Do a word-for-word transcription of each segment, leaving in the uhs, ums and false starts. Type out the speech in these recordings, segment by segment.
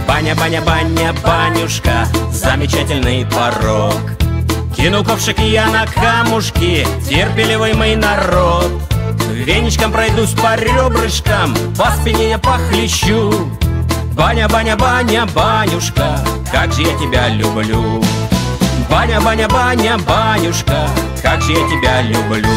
Баня, баня, баня, банюшка, замечательный порог. Кину ковшик я на камушки, терпеливый мой народ. Веничком пройдусь по ребрышкам, по спине я похлещу. Баня, баня, баня, банюшка, как же я тебя люблю. Баня, баня, баня, банюшка, как же я тебя люблю.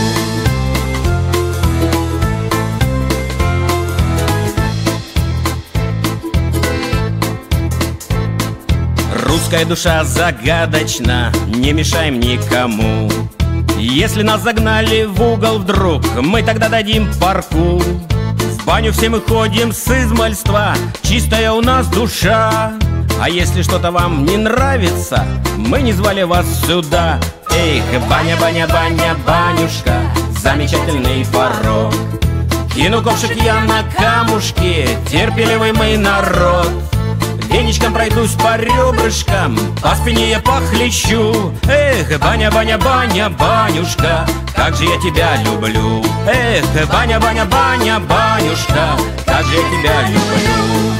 Русская душа загадочна, не мешаем никому. Если нас загнали в угол вдруг, мы тогда дадим парку. В баню все мы ходим с измальства, чистая у нас душа. А если что-то вам не нравится, мы не звали вас сюда. Эх, баня, баня, баня, банюшка, замечательный порог. Кину ковшик я на камушки, терпеливый мой народ. Веничком пройдусь по ребрышкам, по спине я похлещу. Эх, баня, баня, баня, банюшка, как же я тебя люблю. Эх, баня, баня, баня, банюшка, как же я тебя люблю.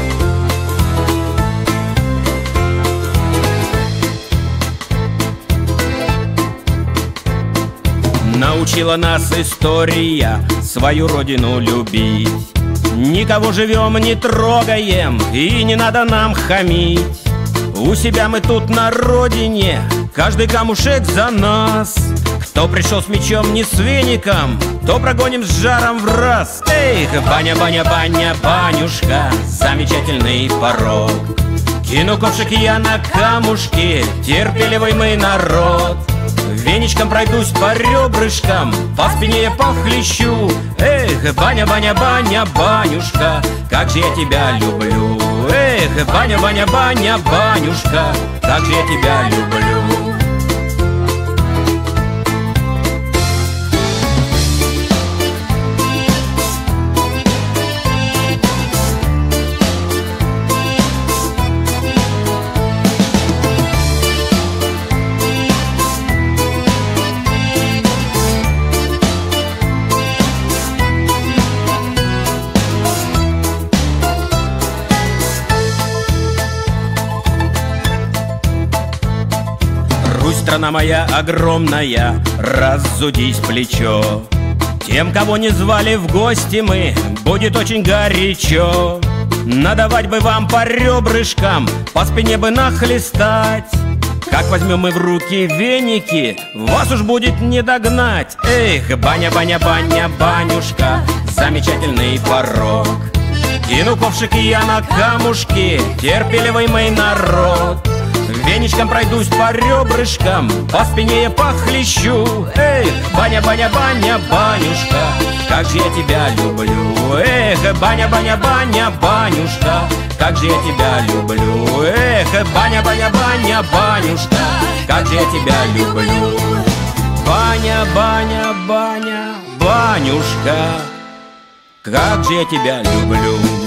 Научила нас история свою родину любить. Никого живем не трогаем, и не надо нам хамить. У себя мы тут на родине, каждый камушек за нас. Кто пришел с мечом, не с веником, то прогоним с жаром в раз. Эх, баня, баня, баня, банюшка, замечательный порог. Кину ковшик я на камушки, терпеливый мой народ. Веничком пройдусь по ребрышкам, по спине я похлещу. Эх, баня, баня, баня, банюшка, как же я тебя люблю. Эх, баня, баня, баня, банюшка, как же я тебя люблю. Страна моя огромная, разудись плечо. Тем, кого не звали в гости мы, будет очень горячо. Надавать бы вам по ребрышкам, по спине бы нахлестать. Как возьмем мы в руки веники, вас уж будет не догнать. Эх, баня, баня, баня, банюшка, замечательный порог. Кину ковшик я на камушки, терпеливый мой народ. Веничком пройдусь по ребрышкам, по спине я похлещу. Эх, баня, баня, баня, банюшка, как же я тебя люблю. Эх, баня, баня, баня, банюшка, как же я тебя люблю. Эх, баня, баня, баня, банюшка, как же я тебя люблю. Баня, баня, баня, банюшка, как же я тебя люблю.